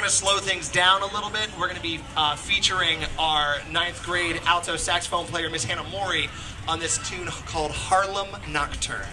going to slow things down a little bit. We're going to be featuring our 9th grade alto saxophone player, Miss Hannah Mori, on this tune called Harlem Nocturne.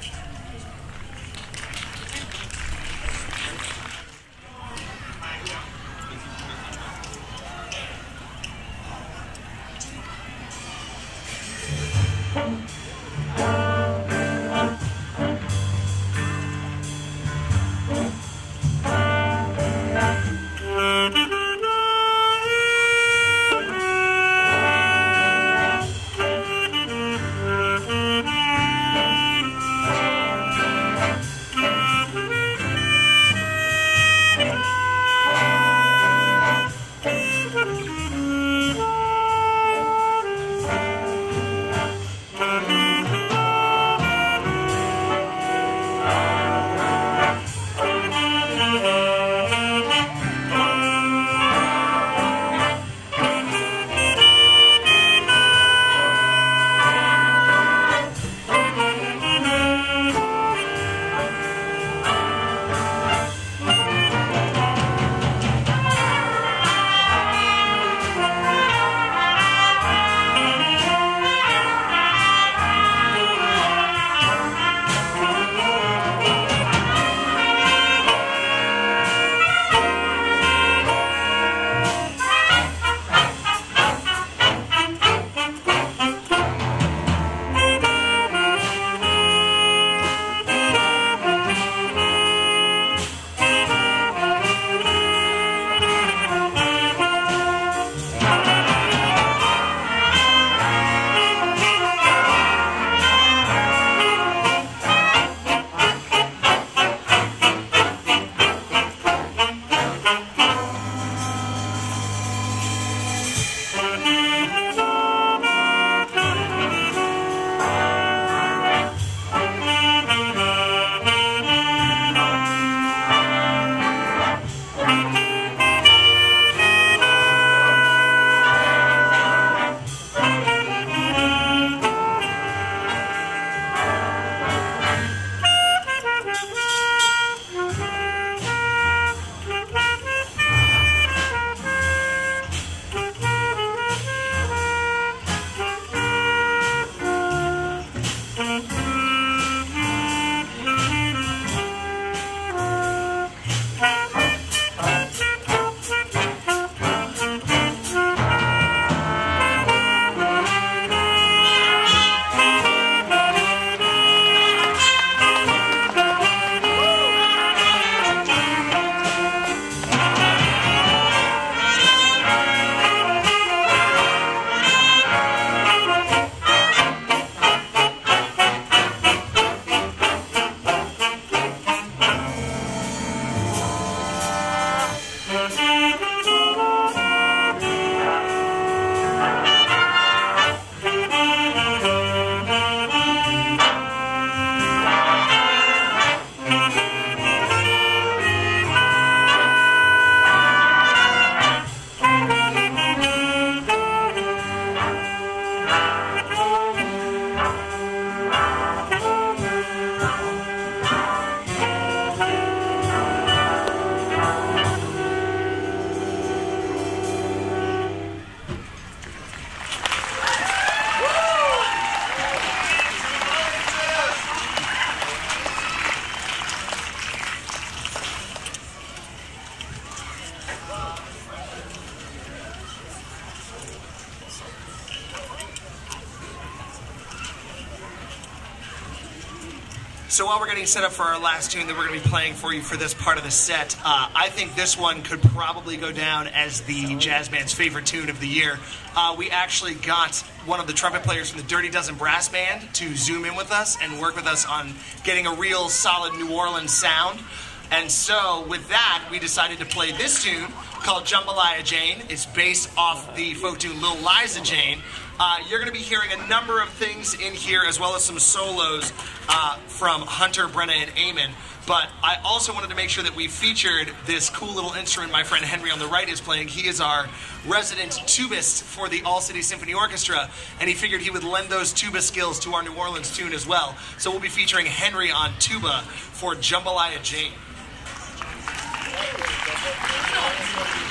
So while we're getting set up for our last tune that we're going to be playing for you for this part of the set, I think this one could probably go down as the jazz band's favorite tune of the year. We actually got one of the trumpet players from the Dirty Dozen Brass Band to zoom in with us and work with us on getting a real solid New Orleans sound. And so with that, we decided to play this tune called Jambalaya Jane. It's based off the folk tune Lil Liza Jane. You're going to be hearing a number of things in here, as well as some solos from Hunter, Brenna, and Eamon. But I also wanted to make sure that we featured this cool little instrument my friend Henry on the right is playing. He is our resident tubist for the All City Symphony Orchestra, and he figured he would lend those tuba skills to our New Orleans tune as well. So we'll be featuring Henry on tuba for Jambalaya Jane.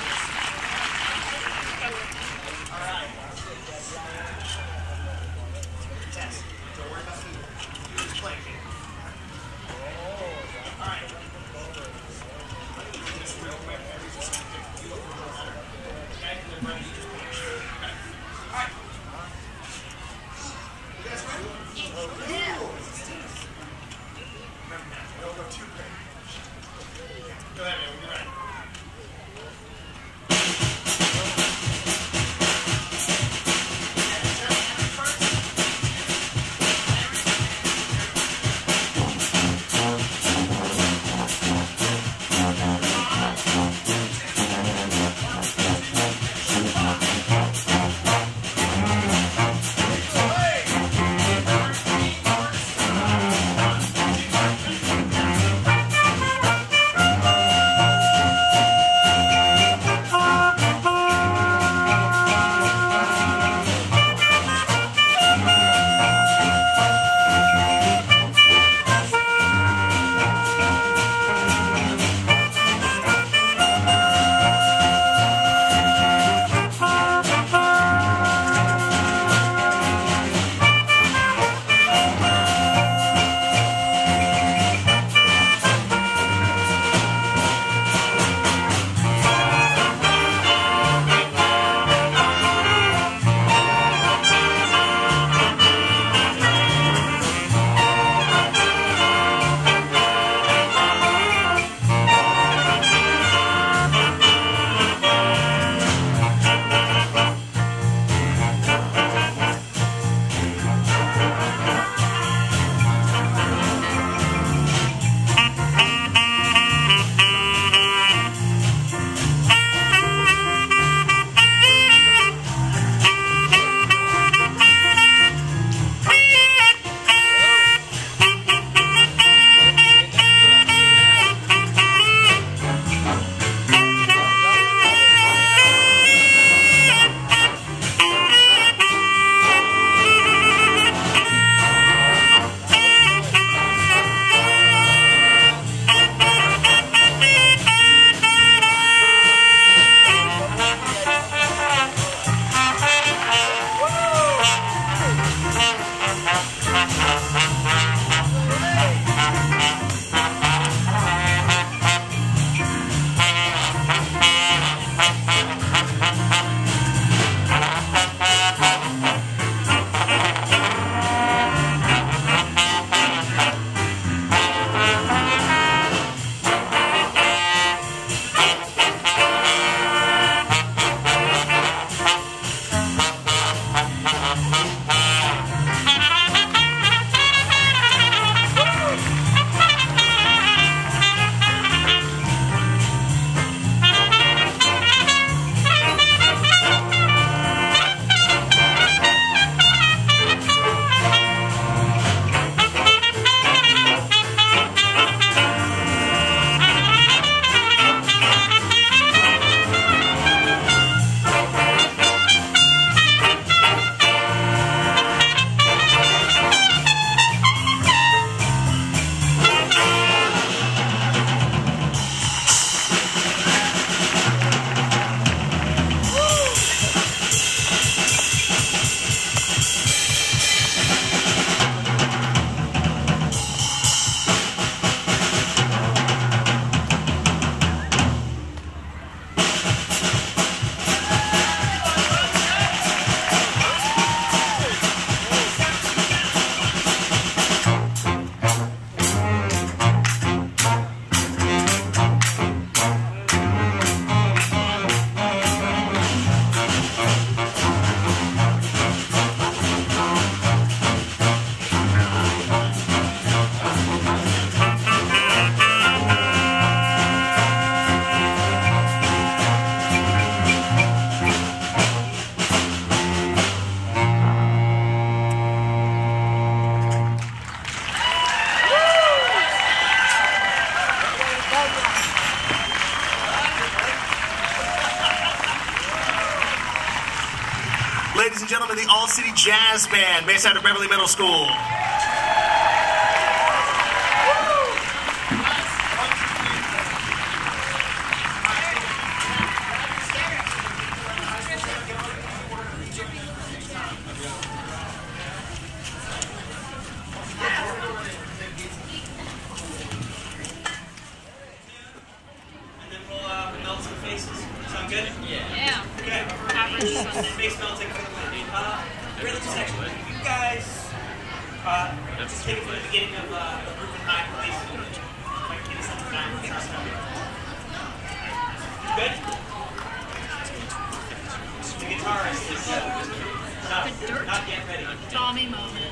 ladies and gentlemen, the All-City Jazz Band, based out of Beverly Middle School. Good? Yeah. Okay. Face melting. Rhythm section. You guys just take it from the beginning of Reuben High, please. Like, give me some time. Good? The guitarist is not yet ready. Tommy moment.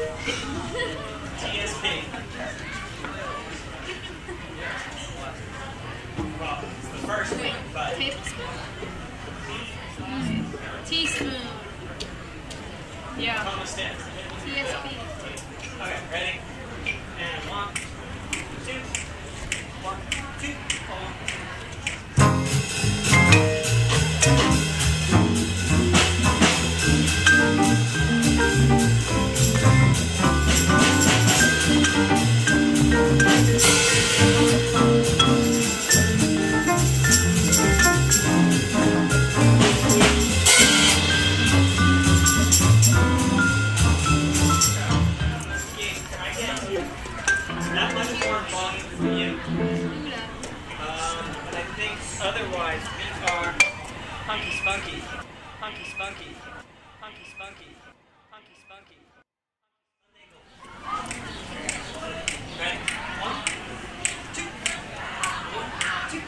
TSP. Well, it's the first one, but... Tablespoon? Teaspoon. Yeah. Thomas Stance. TSP. Okay, ready? And 1, 2, 1, 2, not much more volume for you. But I think otherwise we are hunky spunky, hunky spunky, hunky spunky, hunky spunky. Ready? 1, 2, 1, 2.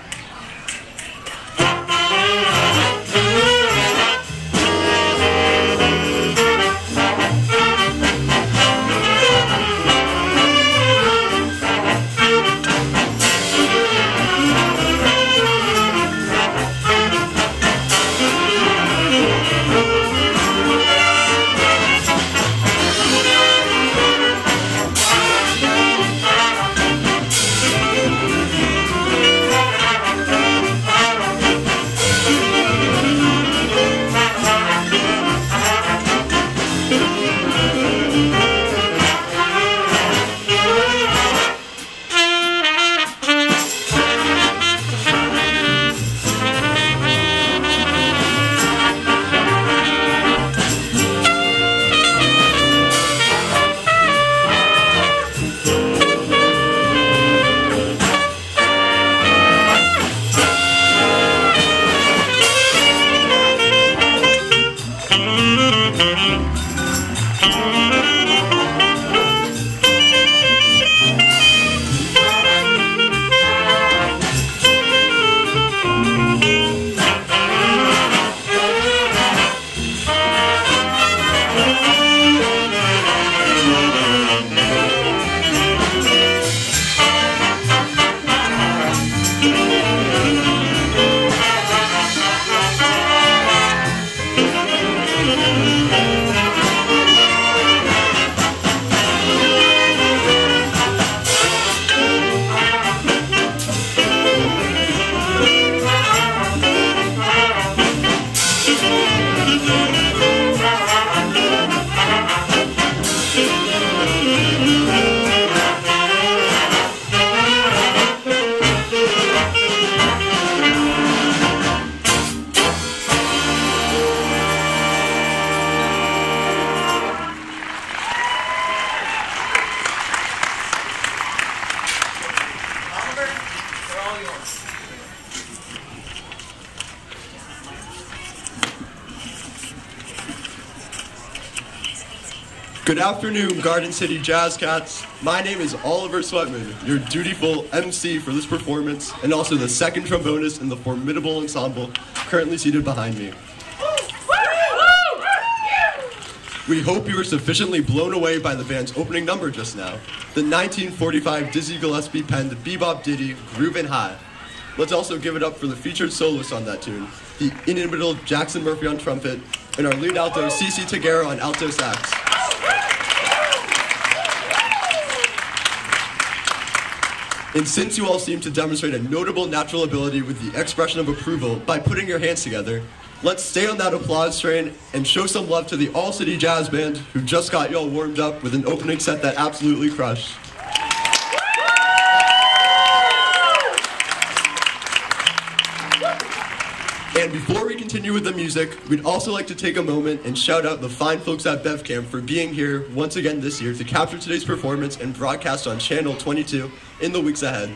Good afternoon, Garden City Jazz Cats. My name is Oliver Sweatman, your dutiful MC for this performance, and also the second trombonist in the formidable ensemble currently seated behind me. We hope you were sufficiently blown away by the band's opening number just now, the 1945 Dizzy Gillespie penned bebop ditty, Groovin' High. Let's also give it up for the featured soloist on that tune, the inimitable Jackson Murphy on trumpet, and our lead alto, Cece Tagara on alto sax. And since you all seem to demonstrate a notable natural ability with the expression of approval by putting your hands together, Let's stay on that applause train and show some love to the All City Jazz Band, who just got y'all warmed up with an opening set that absolutely crushed. And before we continue with the music, we'd also like to take a moment and shout out the fine folks at Bev Camp for being here once again this year to capture today's performance and broadcast on Channel 22 in the weeks ahead.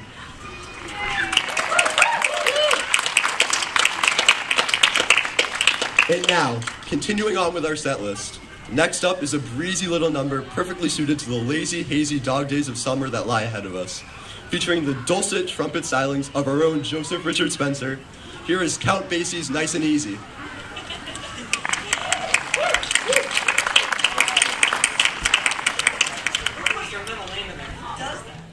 And now, continuing on with our set list. Next up is a breezy little number perfectly suited to the lazy, hazy dog days of summer that lie ahead of us. Featuring the dulcet trumpet stylings of our own Joseph Richard Spencer, here is Count Basie's Nice and Easy. Your middle name in there. Who does that?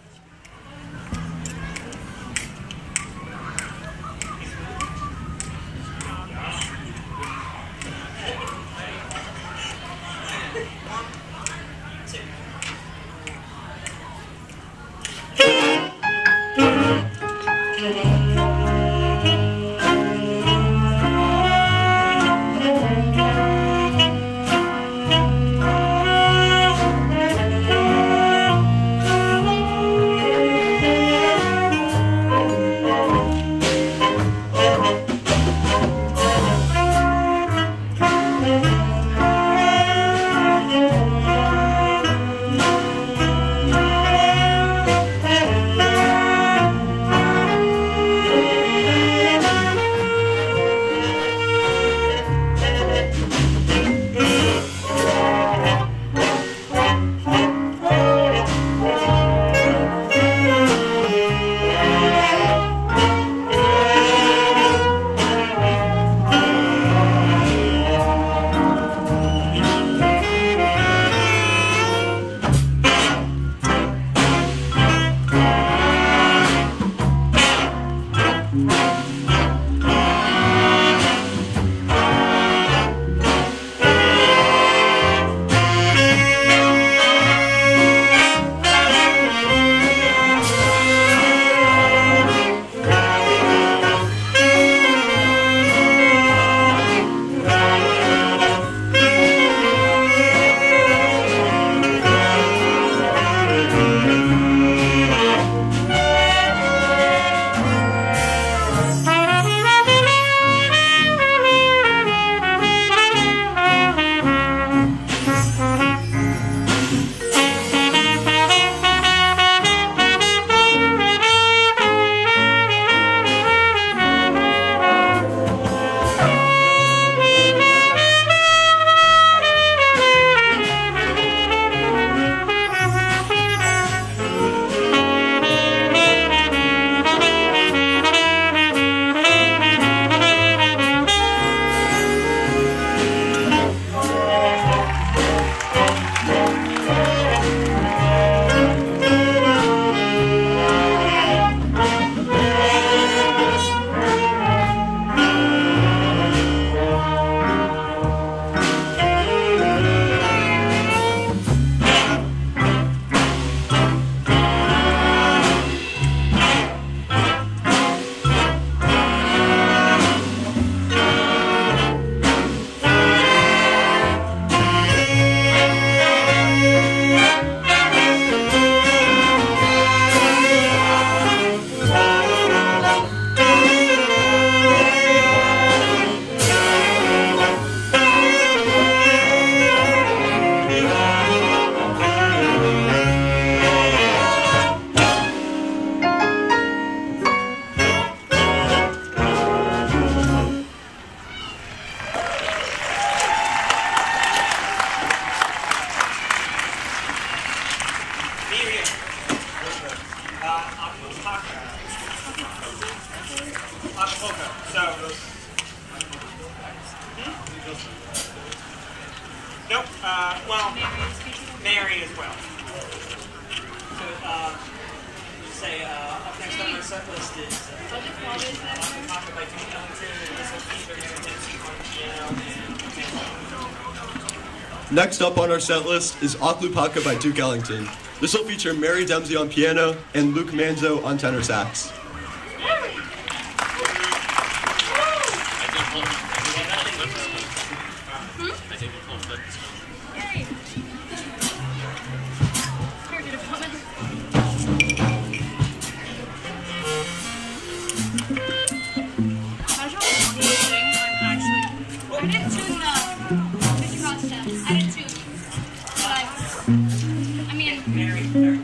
Acapulco. So, nope. Well, Mary as well. So, say up next on our set list is Acapulco by Duke Ellington, and this will feature Tennessee on piano. Next up on our set list is Acapulco by Duke Ellington. This will feature Mary Dempsey on piano and Luke Manzo on tenor sax. I didn't tune the cross test. I didn't tune. But I mean, Very.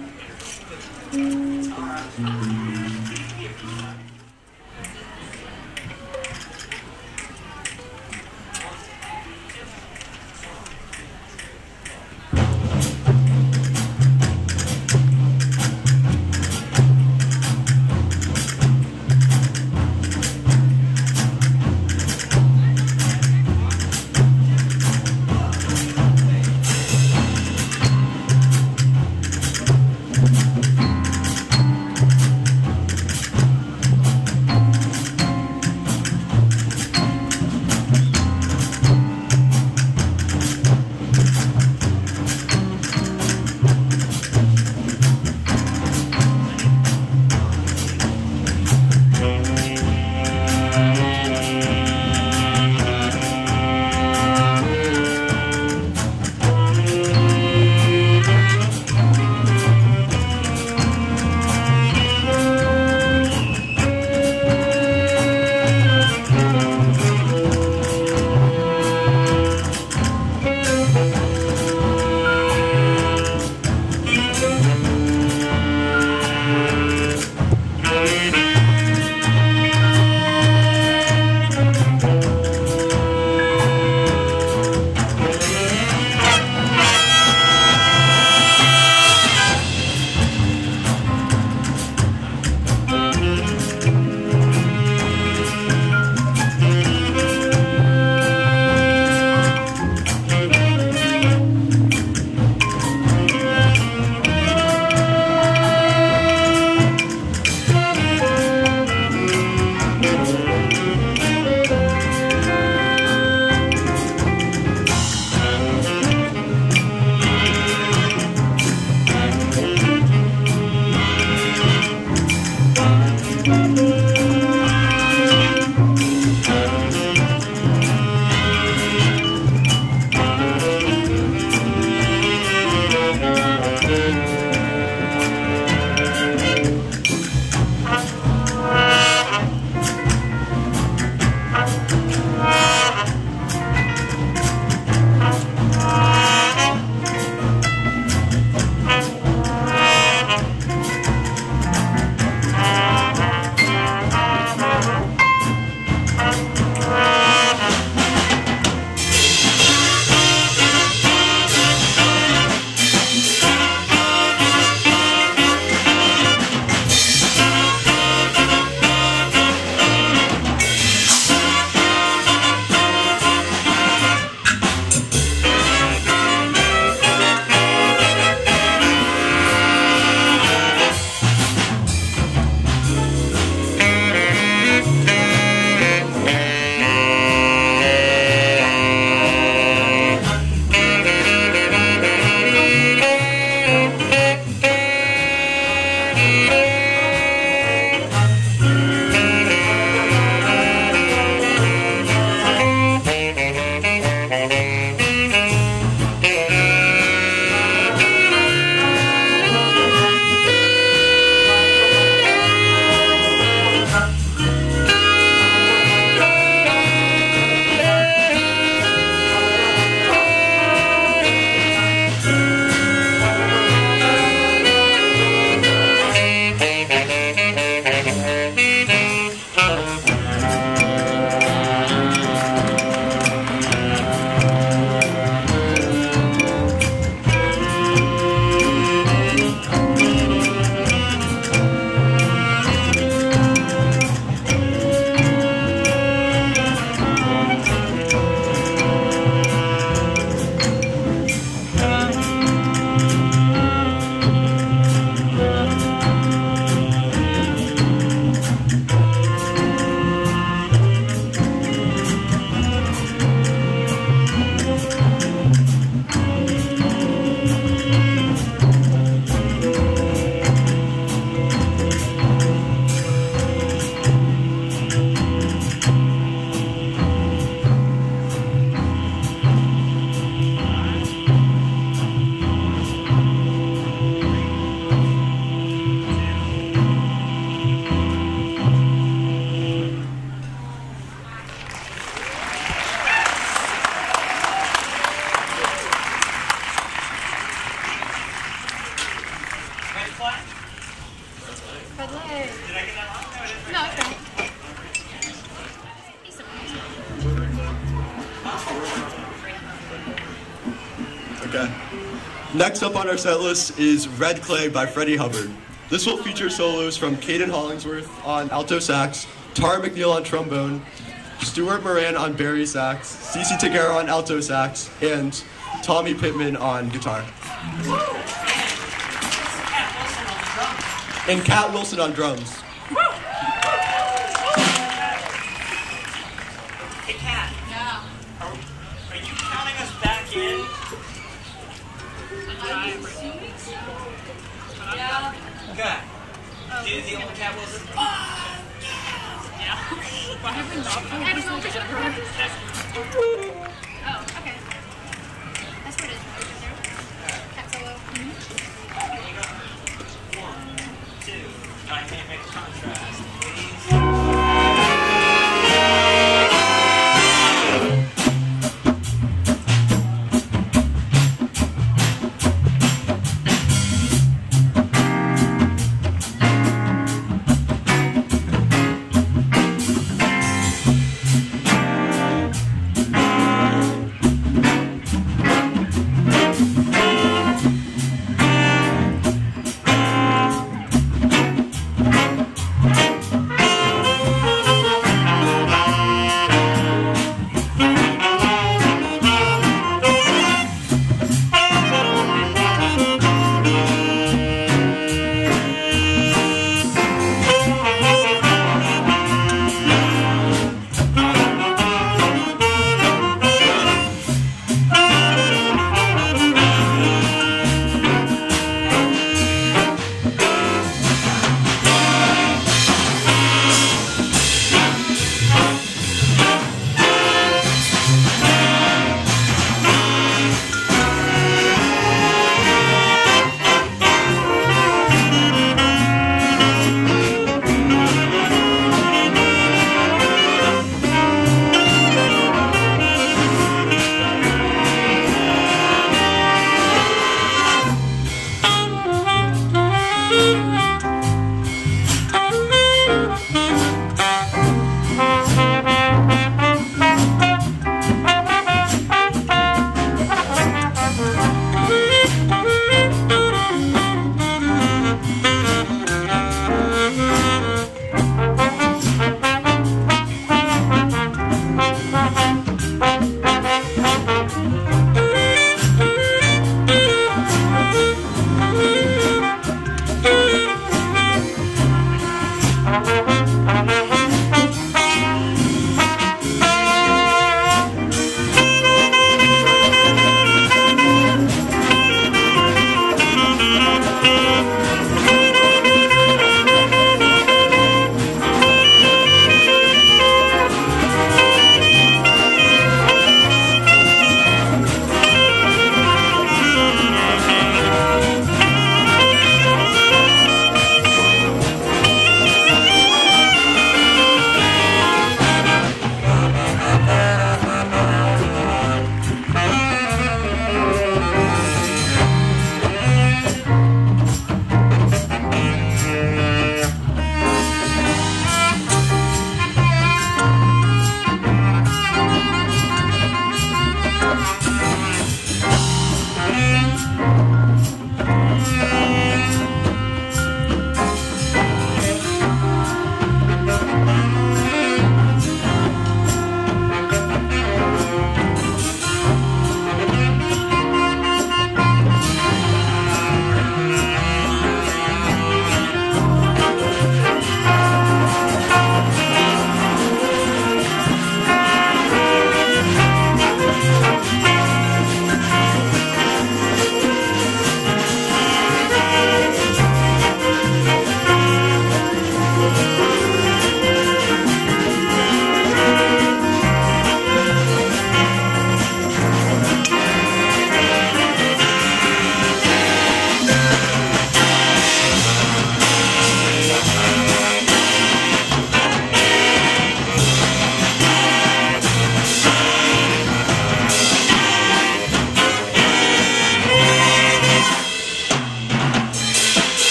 Okay. Next up on our set list is Red Clay by Freddie Hubbard. This will feature solos from Caden Hollingsworth on alto sax, Tara McNeil on trombone, Stuart Moran on bari sax, Cece Tagara on alto sax, and Tommy Pittman on guitar. And Kat Wilson on drums. Hey, Kat. Yeah. Are you counting us back in? I'm assuming so. Yeah. Good. Do the old Kat Wilson. I don't know which Oh, okay. That's what it is. Cat solo. One, two. Dynamic contrast, please.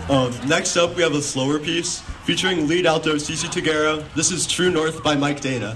Next up, we have a slower piece featuring lead alto Cece Tagero. This is True North by Mike Dana.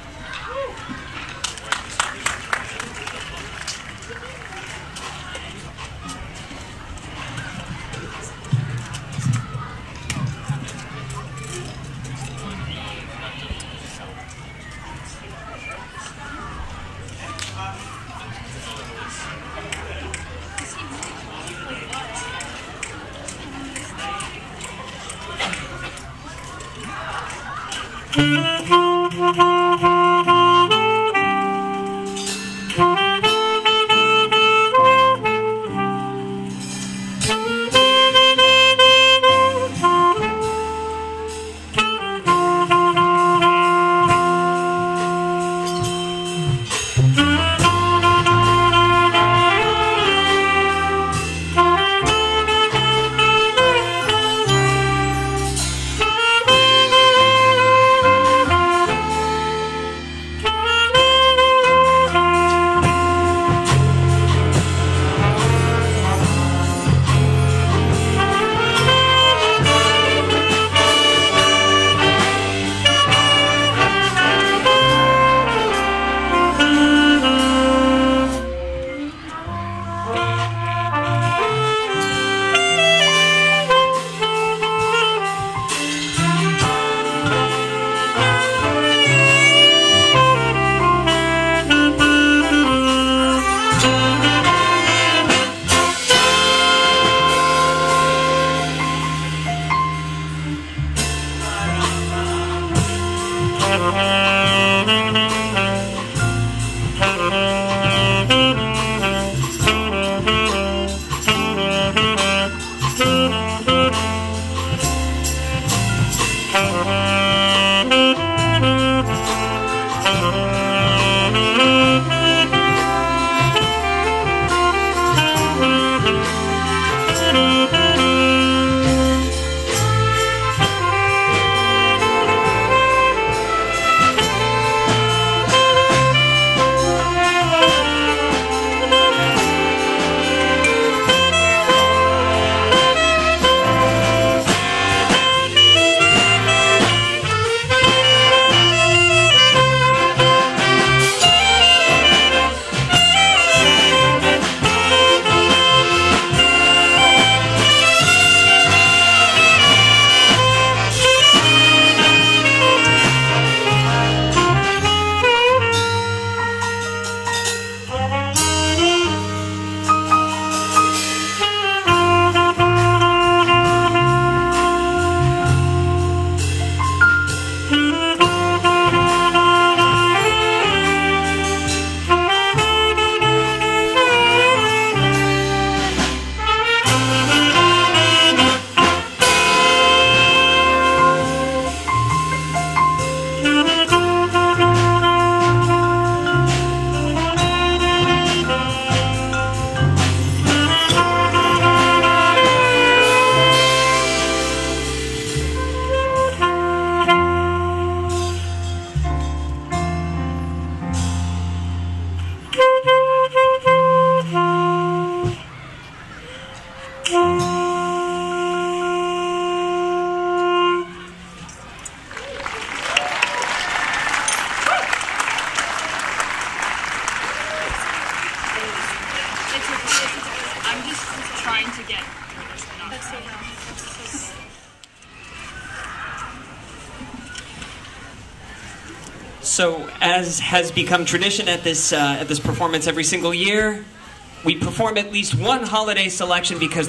So, as has become tradition at this performance every single year, we perform at least one holiday selection because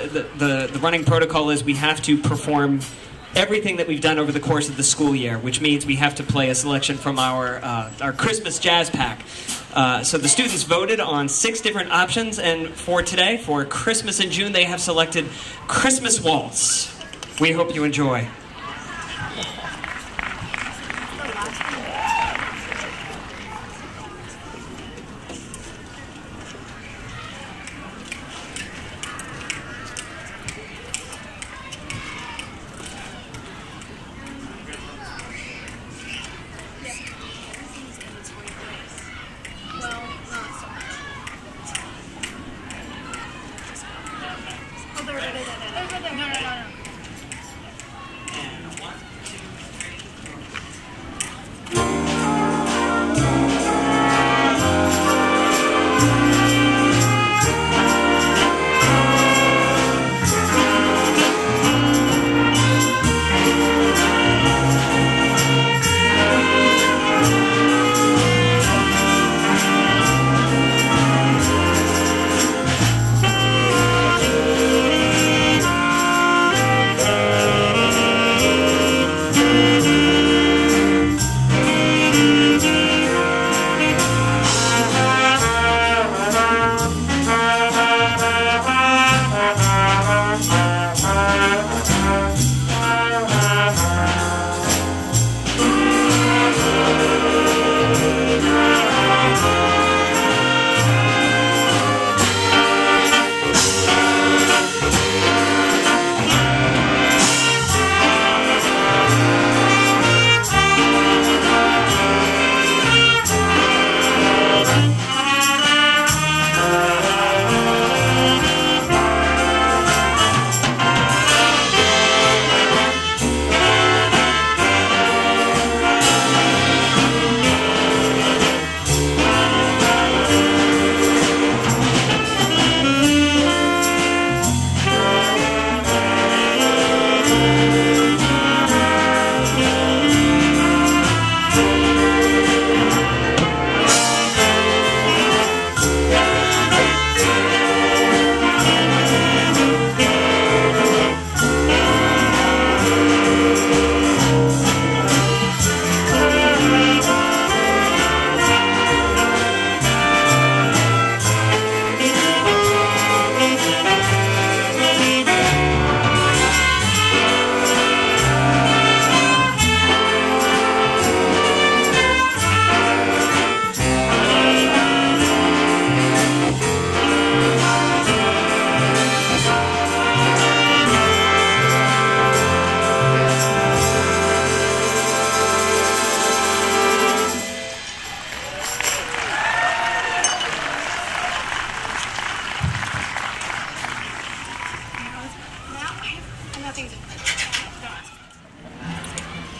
the running protocol is we have to perform everything that we've done over the course of the school year, which means we have to play a selection from our Christmas Jazz Pack. So the students voted on 6 different options, and for today, for Christmas in June, they have selected Christmas Waltz. We hope you enjoy. No.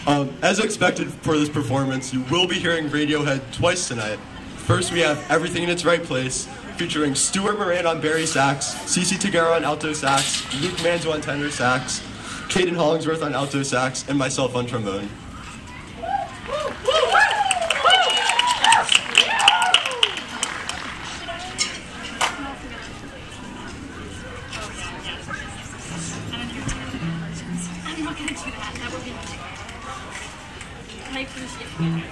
As expected for this performance, you will be hearing Radiohead twice tonight. First, we have Everything in Its Right Place, featuring Stuart Moran on bari sax, CeCe Tagara on alto sax, Luke Manzo on tenor sax, Caden Hollingsworth on alto sax, and myself on trombone. I'm not going to do that. That would be and I appreciate it.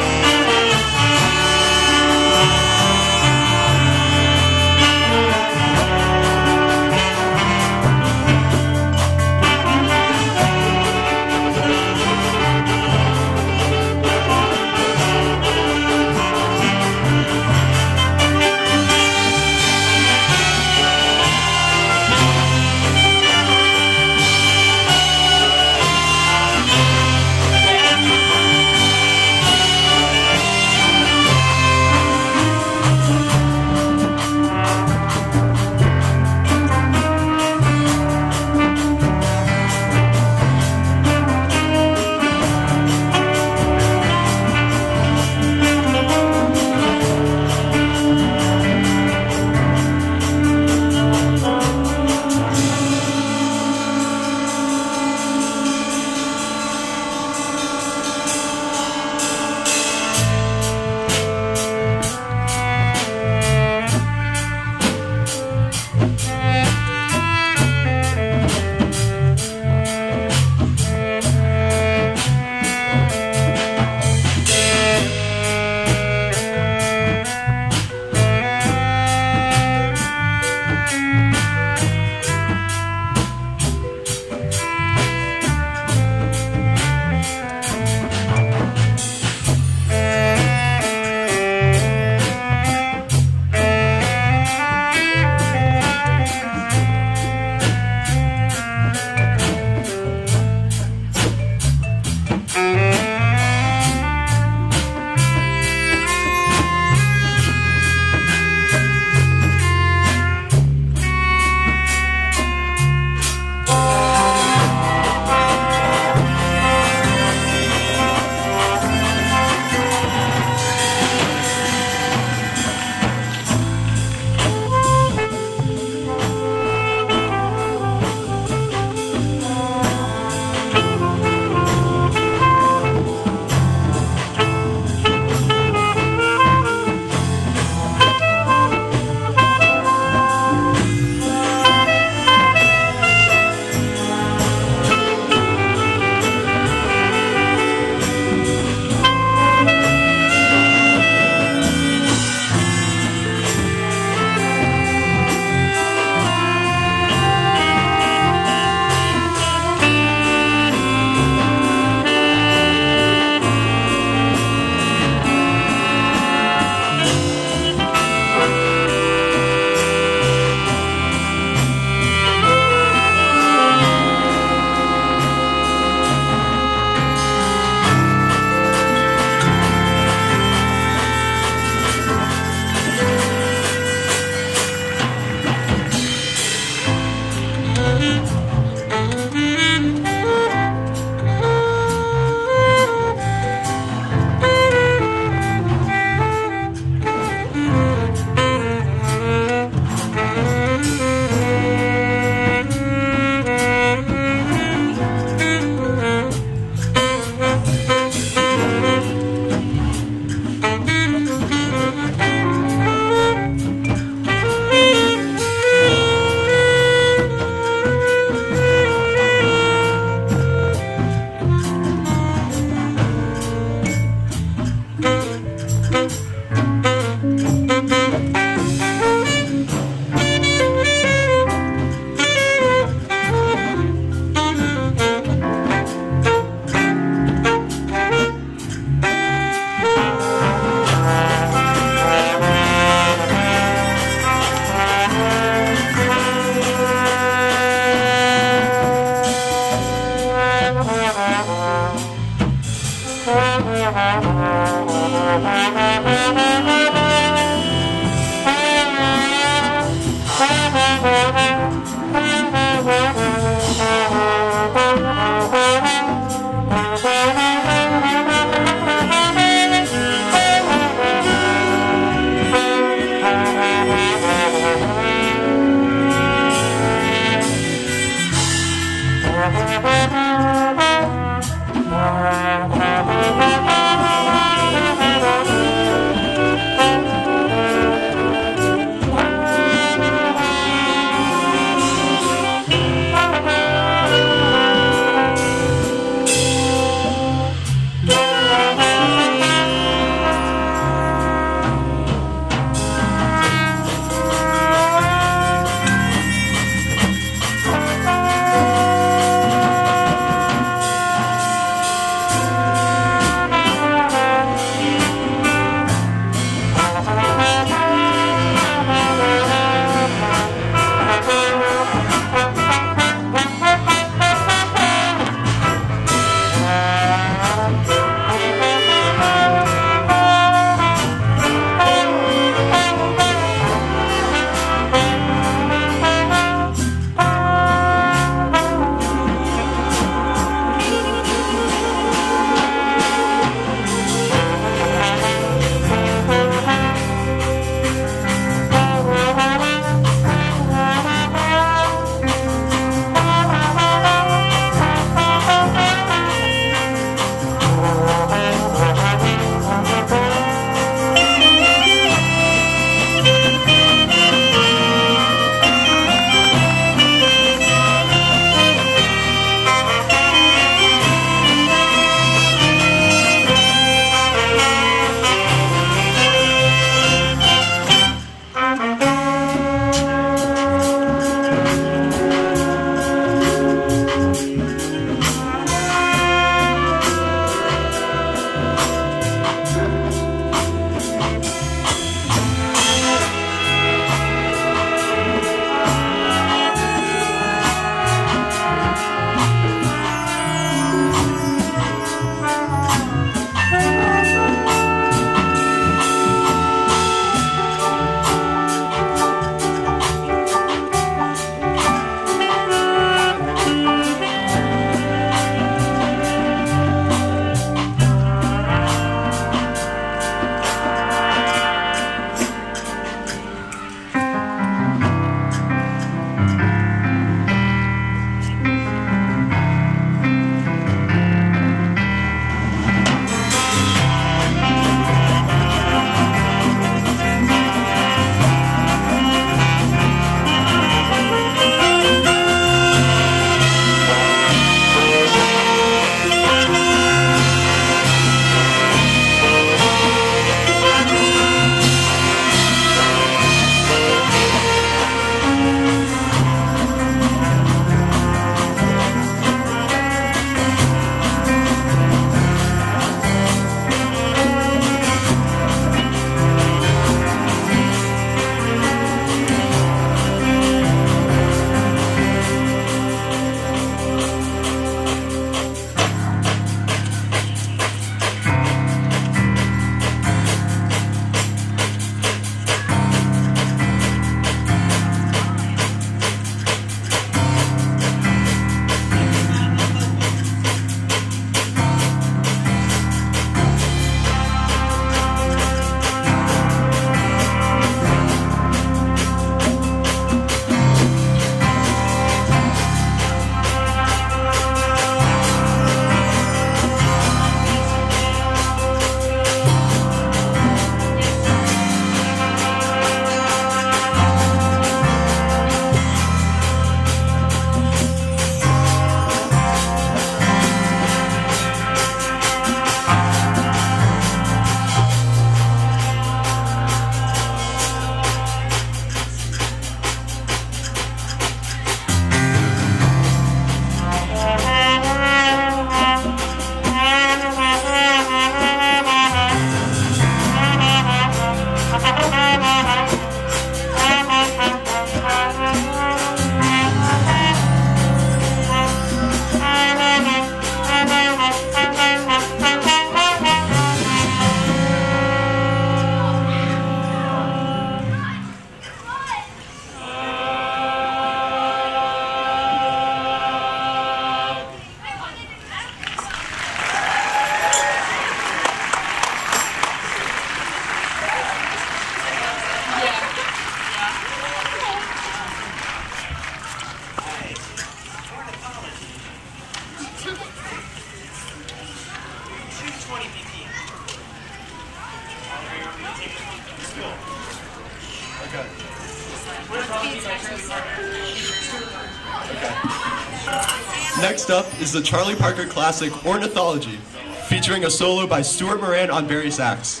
Next up is the Charlie Parker classic Ornithology, featuring a solo by Stuart Moran on Barry sax.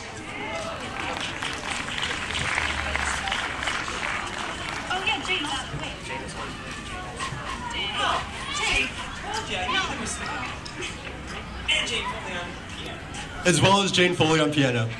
Oh yeah, Jane. Wait. Jane. And Jane Foley on piano. As well as Jane Foley on piano.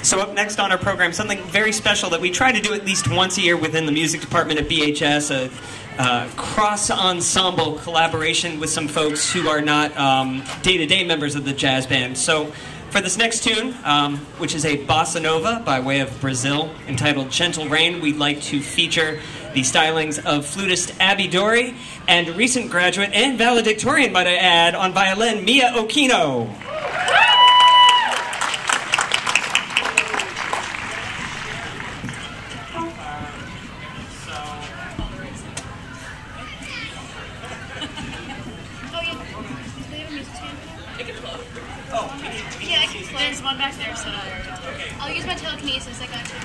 So up next on our program, something very special that we try to do at least once a year within the music department at BHS, a cross-ensemble collaboration with some folks who are not day-to-day members of the jazz band. So for this next tune, which is a bossa nova by way of Brazil, entitled Gentle Rain, we'd like to feature the stylings of flutist Abby Dory and recent graduate and valedictorian, might I add, on violin, Mia Okino. There's one back there, so I'll use my telekinesis. I got you.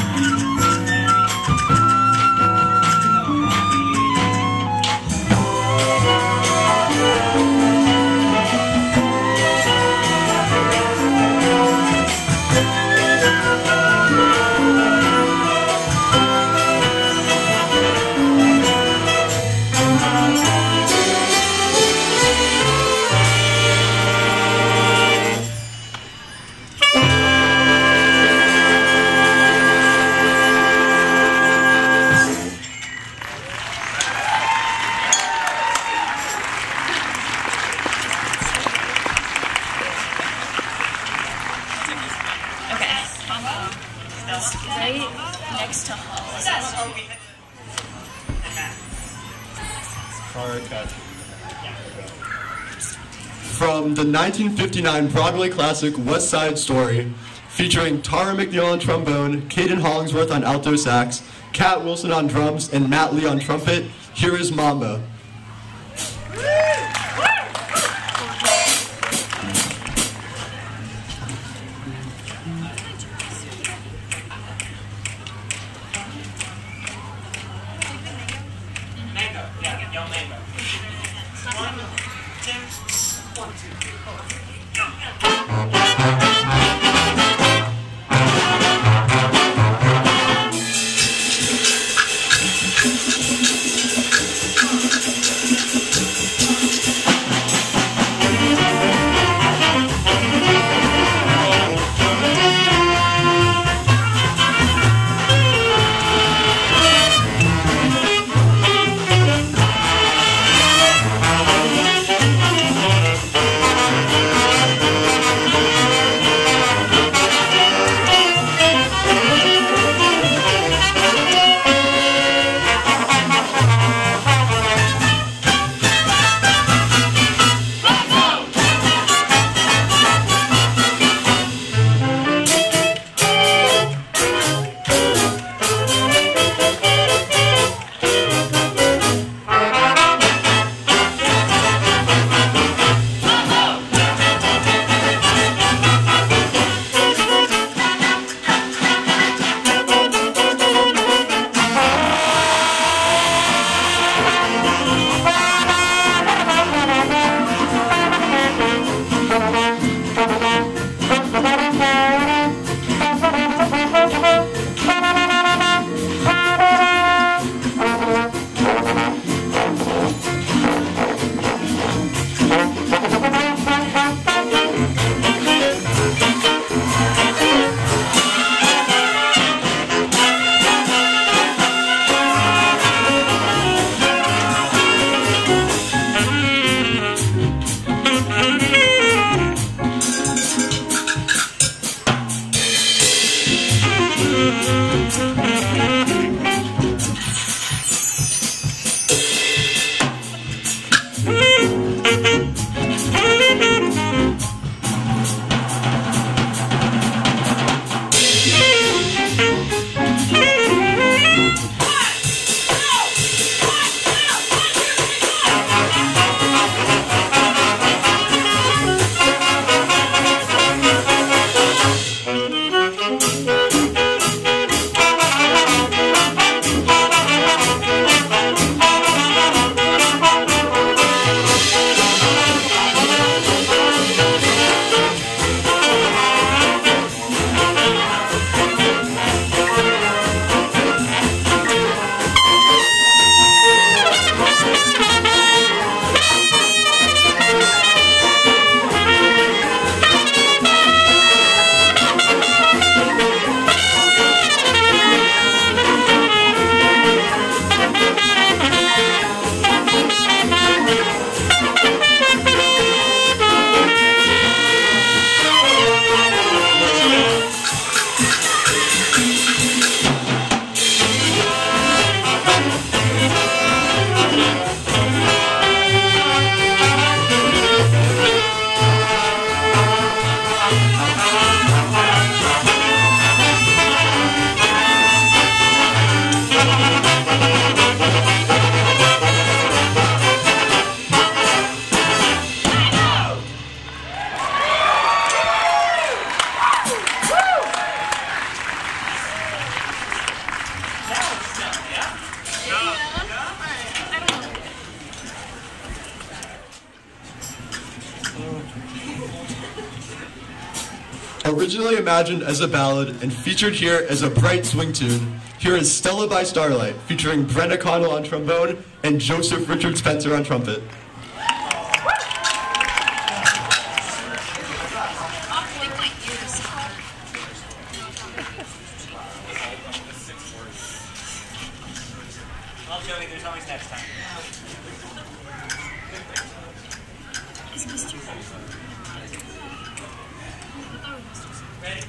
Right next to Hall. From the 1959 Broadway classic West Side Story, featuring Tara McNeil on trombone, Caden Hollingsworth on alto sax, Kat Wilson on drums, and Matt Lee on trumpet, here is Mamba. Mango. Yeah, yell mango. 1, 2, 1, 2. I don't know. Originally imagined as a ballad and featured here as a bright swing tune, here is Stella by Starlight, featuring Brenda Connell on trombone and Joseph Richard Spencer on trumpet. Well, Joey, there's always next time. Ready?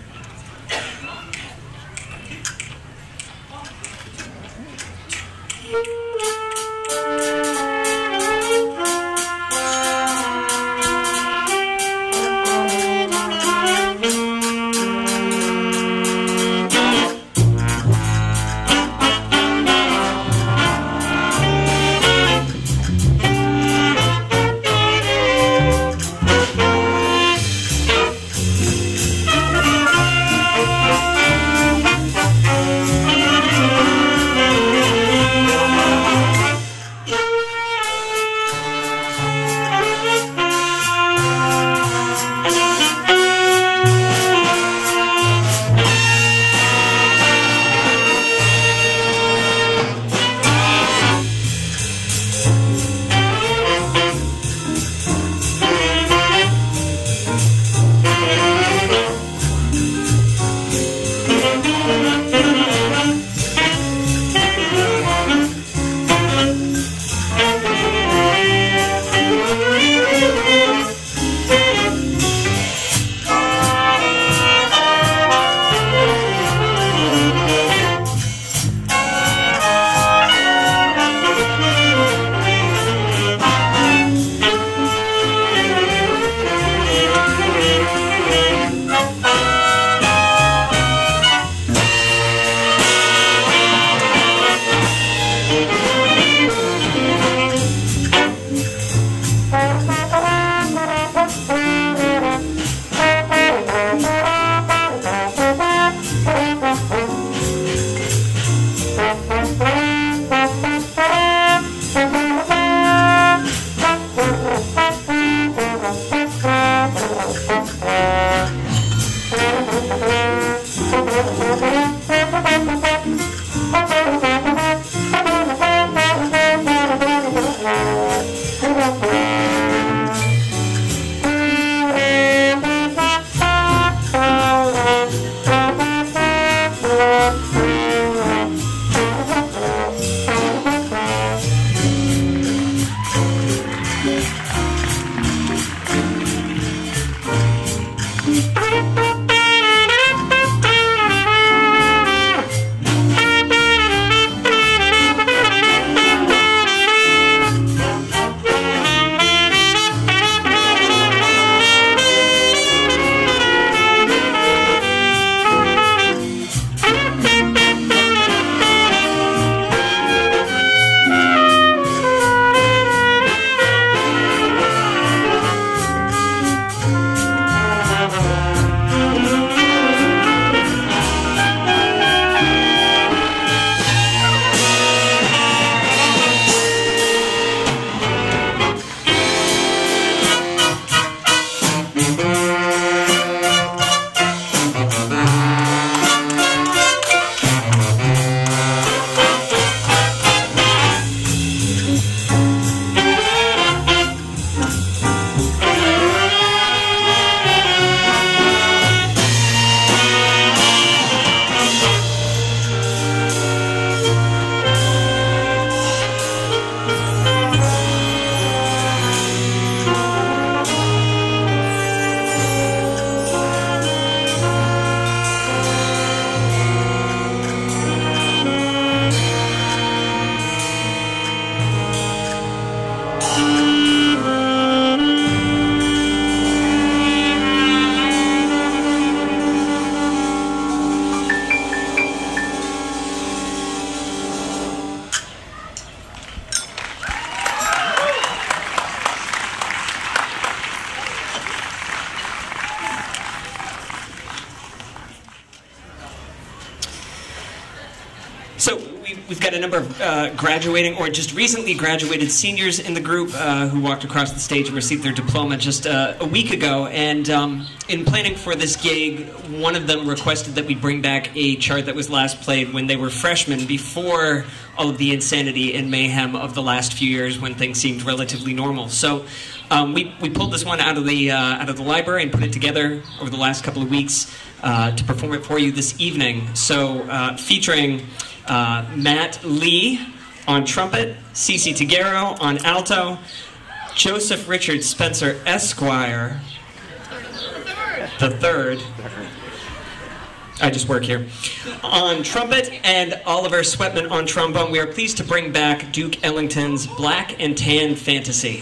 we've got a number of graduating or just recently graduated seniors in the group who walked across the stage and received their diploma just a week ago. And in planning for this gig, one of them requested that we bring back a chart that was last played when they were freshmen, before all of the insanity and mayhem of the last few years when things seemed relatively normal. So we pulled this one out of the library and put it together over the last couple of weeks to perform it for you this evening. So featuring Matt Lee on trumpet, Cece Tiguero on alto, Joseph Richard Spencer Esquire the third. I just work here. On trumpet, and Oliver Sweatman on trombone. We are pleased to bring back Duke Ellington's Black and Tan Fantasy.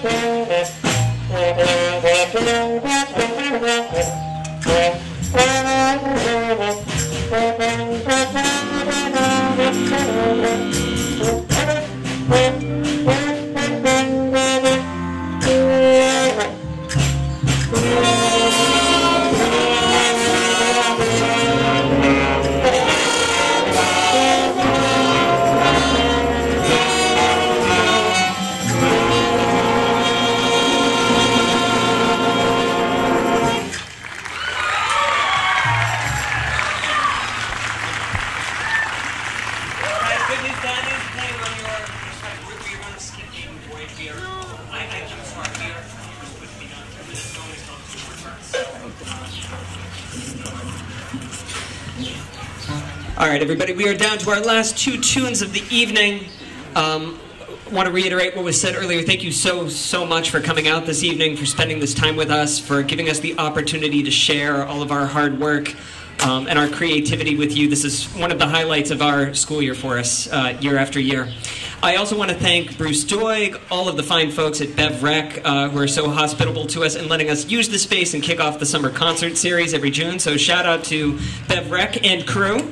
All right, everybody, we are down to our last two tunes of the evening. Want to reiterate what was said earlier. Thank you so much for coming out this evening, for spending this time with us, for giving us the opportunity to share all of our hard work and our creativity with you. This is one of the highlights of our school year for us, year after year. I also want to thank Bruce Doig, all of the fine folks at Bev Rec who are so hospitable to us and letting us use the space and kick off the summer concert series every June. So shout out to Bev Rec and crew.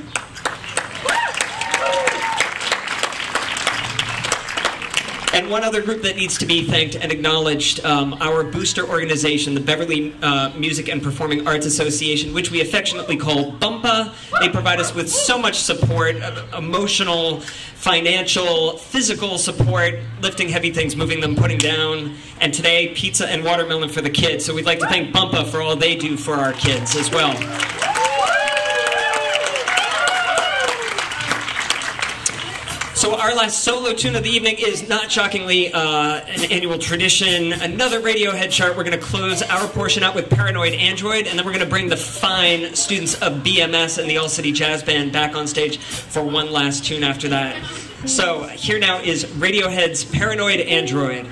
And one other group that needs to be thanked and acknowledged, our booster organization, the Beverly Music and Performing Arts Association, which we affectionately call BUMPA. They provide us with so much support, emotional, financial, physical support, lifting heavy things, moving them, putting down, and today, pizza and watermelon for the kids. So we'd like to thank BUMPA for all they do for our kids as well. So our last solo tune of the evening is, not shockingly, an annual tradition, another Radiohead chart. We're going to close our portion out with Paranoid Android, and then we're going to bring the fine students of BMS and the All-City Jazz Band back on stage for one last tune after that. So here now is Radiohead's Paranoid Android.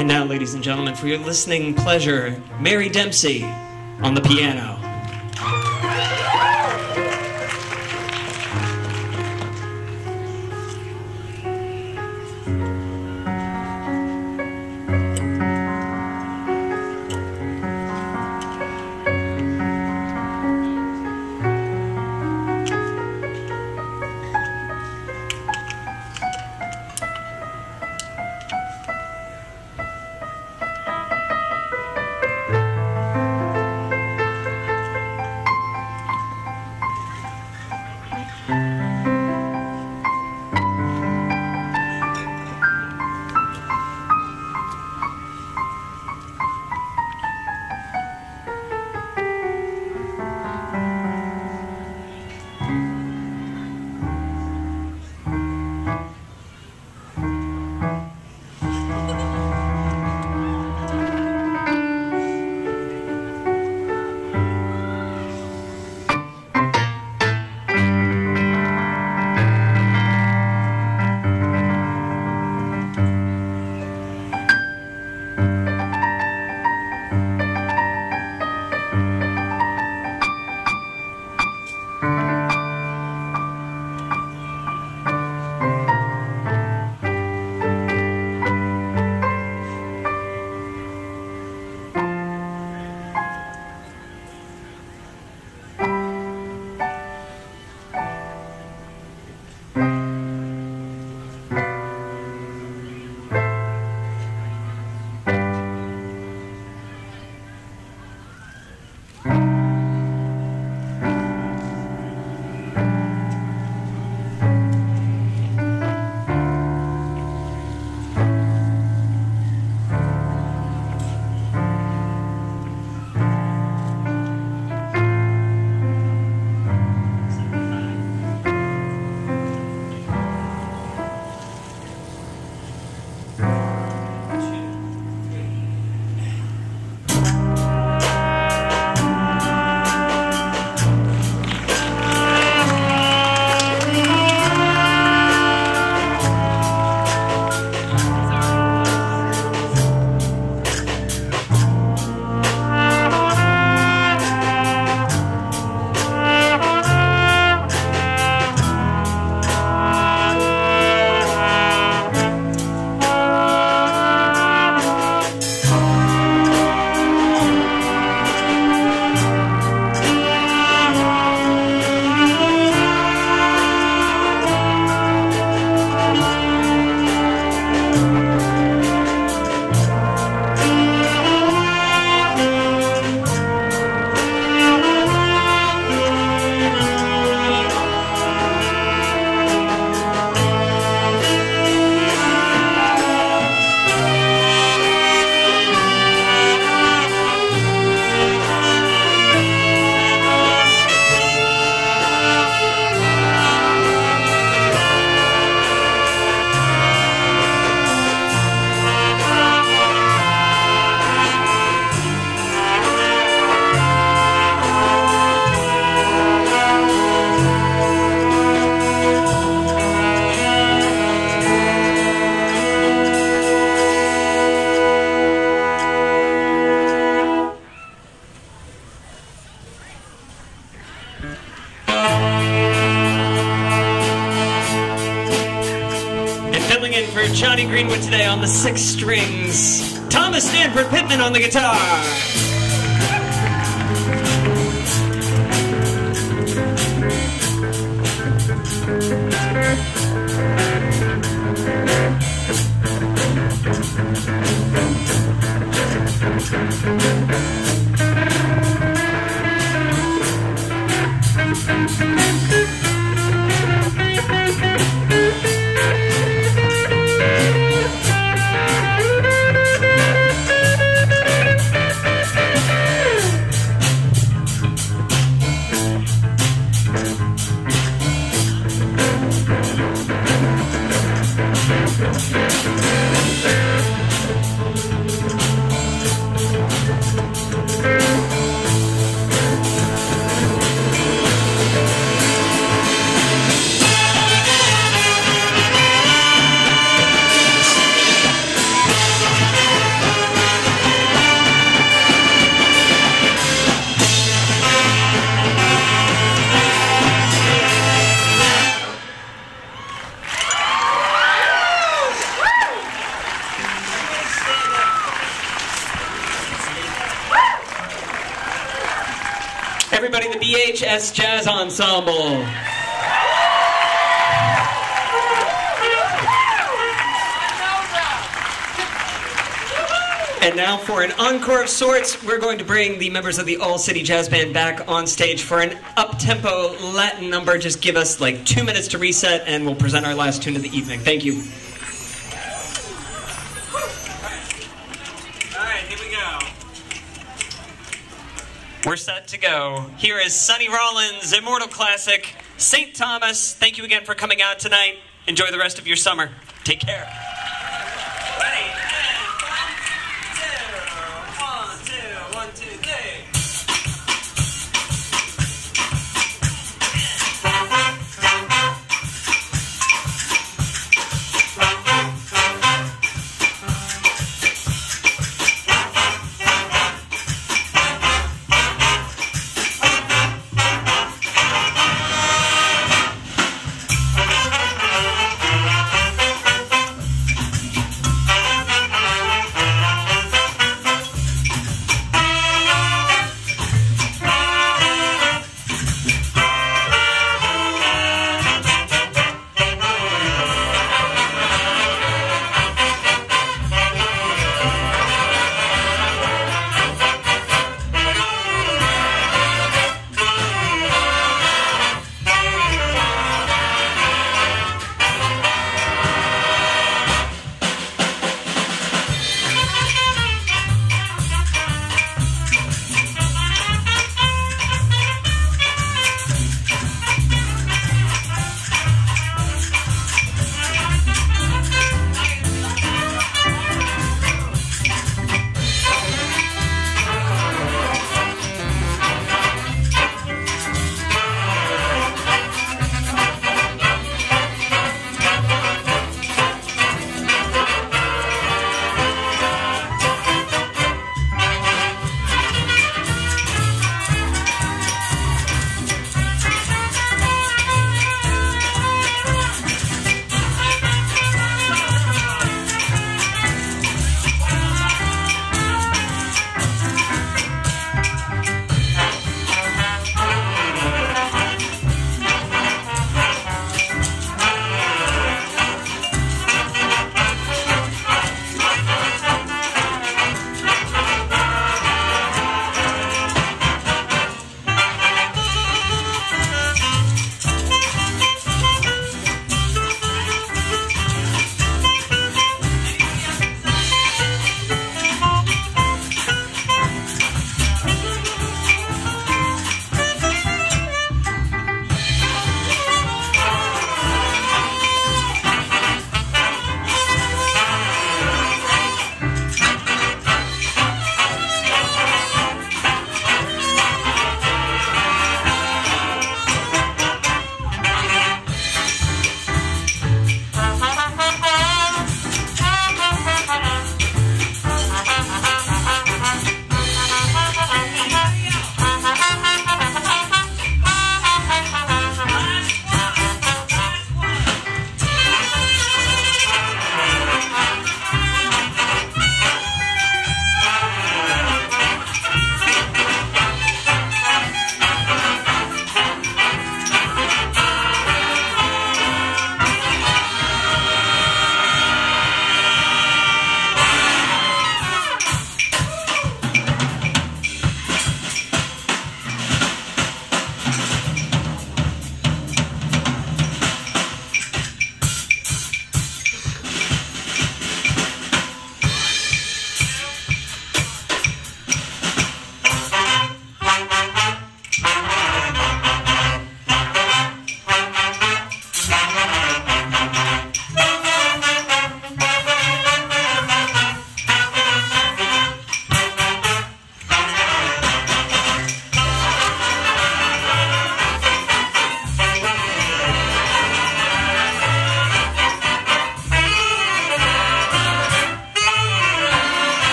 And now, ladies and gentlemen, for your listening pleasure, Mary Dempsey on the piano. Johnny Greenwood today on the 6 strings. Thomas Stanford Pittman on the guitar. everybody in the BHS Jazz Ensemble. And now for an encore of sorts, we're going to bring the members of the All City Jazz Band back on stage for an up-tempo Latin number. Just give us like 2 minutes to reset and we'll present our last tune of the evening. Thank you. All right, here we go. We're set to go. Here is Sonny Rollins' immortal classic, St. Thomas. Thank you again for coming out tonight. Enjoy the rest of your summer. Take care. Ready? One, two, three.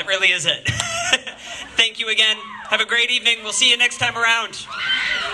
really is it. Thank you again. Have a great evening. We'll see you next time around.